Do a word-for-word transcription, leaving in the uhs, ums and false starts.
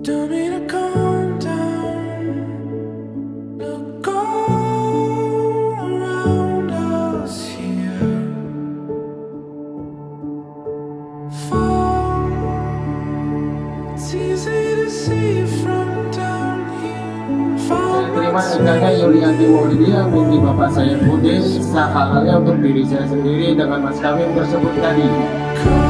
Don't need to calm down. Look all around us here. Fall. It's easy to see from down here. Fall. Terima rendahnya Yulianti Maulidia, mimpi bapak saya Budis, sahalatnya untuk diri saya sendiri dengan mas kawin tersebut tadi.